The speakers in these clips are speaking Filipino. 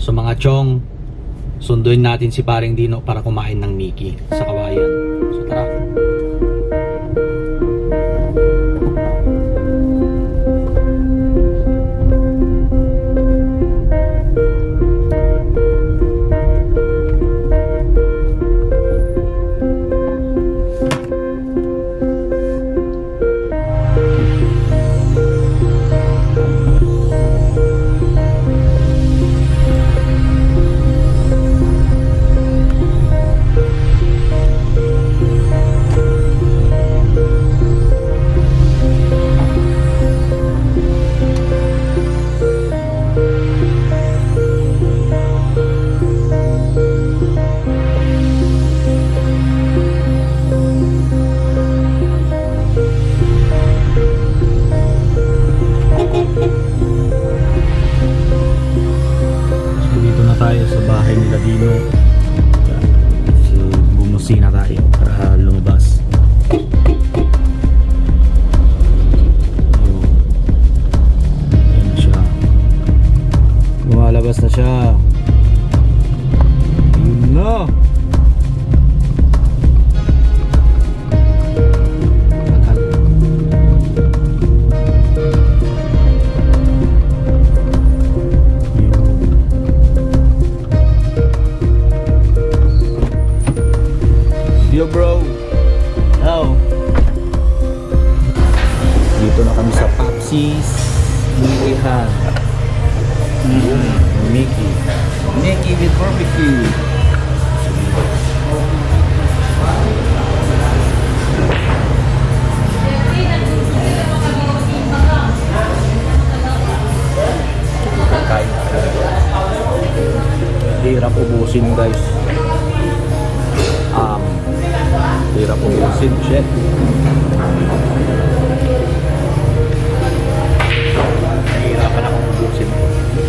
So mga chong, sunduin natin si paring Dino para kumain ng Mickey sa Kawayan. So tara. Tayo sa bahay nila Dino. So bumusina tayo para lumabas. Ayan na siya. Lumalabas na siya. Yun na. Yo bro, hello. Dito na kami sa Popsies Mickeyhan. Mickey with barbecue. Hirap ubusin guys. Hirap ubusin, shit. Nahihirapan akong ubusin ko.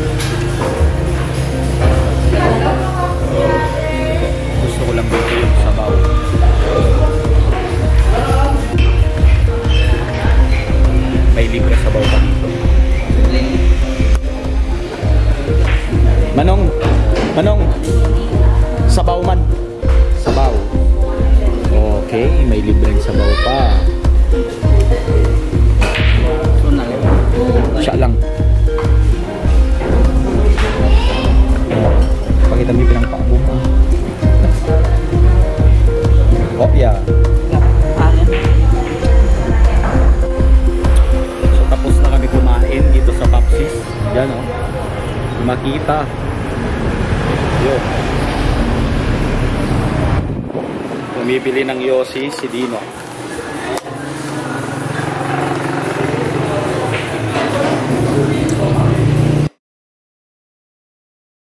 Gusto ko lang dito yung sabaw. May libre sabaw pa dito. Manong, sabaw man. Sabaw. Okay, may libreng sabaw pa. Siya lang. Pakita mo yung pinangpakbo mo. Kopya. So tapos na kami kumain dito sa Popsies. Yan o. Makita. Yo. Bumibili ng Yossi si Dino.